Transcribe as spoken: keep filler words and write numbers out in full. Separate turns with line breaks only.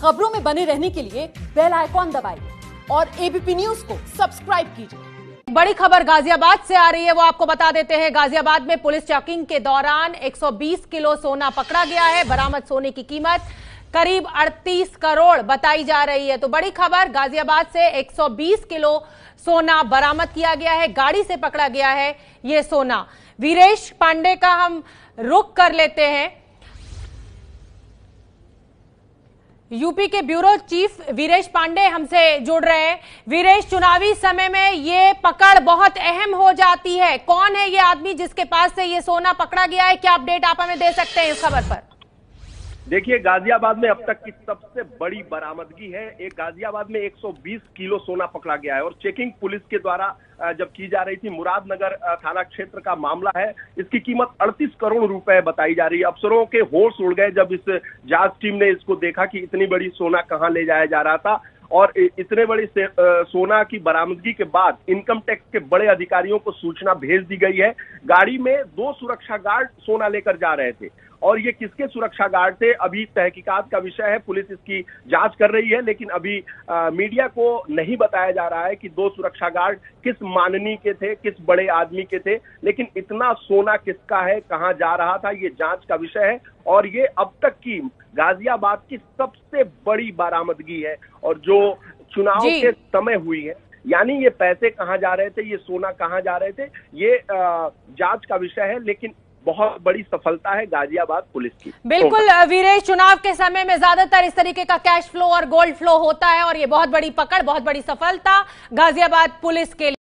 खबरों में बने रहने के लिए बेल आइकॉन दबाइए और एबीपी न्यूज को सब्सक्राइब कीजिए।
बड़ी खबर गाजियाबाद से आ रही है, वो आपको बता देते हैं। गाजियाबाद में पुलिस चेकिंग के दौरान एक सौ बीस किलो सोना पकड़ा गया है। बरामद सोने की कीमत करीब अड़तीस करोड़ बताई जा रही है। तो बड़ी खबर, गाजियाबाद से एक सौ बीस किलो सोना बरामद किया गया है, गाड़ी से पकड़ा गया है ये सोना। वीरेश पांडे का हम रुख कर लेते हैं। यूपी के ब्यूरो चीफ वीरेश पांडे हमसे जुड़ रहे हैं। वीरेश, चुनावी समय में ये पकड़ बहुत अहम हो जाती है। कौन है ये आदमी जिसके पास से ये सोना पकड़ा गया है? क्या अपडेट आप हमें दे सकते हैं इस खबर पर?
देखिए, गाजियाबाद में अब तक की सबसे बड़ी बरामदगी है। एक गाजियाबाद में एक सौ बीस किलो सोना पकड़ा गया है और चेकिंग पुलिस के द्वारा जब की जा रही थी, मुरादनगर थाना क्षेत्र का मामला है। इसकी कीमत अड़तीस करोड़ रुपए बताई जा रही है। अफसरों के होश उड़ गए जब इस जांच टीम ने इसको देखा कि इतनी बड़ी सोना कहां ले जाया जा रहा था। और इतने बड़ी सोना की बरामदगी के बाद इनकम टैक्स के बड़े अधिकारियों को सूचना भेज दी गई है। गाड़ी में दो सुरक्षा गार्ड सोना लेकर जा रहे थे और ये किसके सुरक्षा गार्ड थे, अभी तहकीकात का विषय है। पुलिस इसकी जांच कर रही है, लेकिन अभी आ, मीडिया को नहीं बताया जा रहा है कि दो सुरक्षा गार्ड किस माननीय के थे, किस बड़े आदमी के थे। लेकिन इतना सोना किसका है, कहां जा रहा था, ये जांच का विषय है। और ये अब तक की गाजियाबाद की सबसे बड़ी बरामदगी है और जो चुनाव के समय हुई है। यानी ये पैसे कहां जा रहे थे, ये सोना कहां जा रहे थे, ये आ, जांच का विषय है। लेकिन बहुत बड़ी सफलता है गाजियाबाद पुलिस की।
बिल्कुल वीरेश, चुनाव के समय में ज्यादातर इस तरीके का कैश फ्लो और गोल्ड फ्लो होता है और ये बहुत बड़ी पकड़, बहुत बड़ी सफलता गाजियाबाद पुलिस के लिए।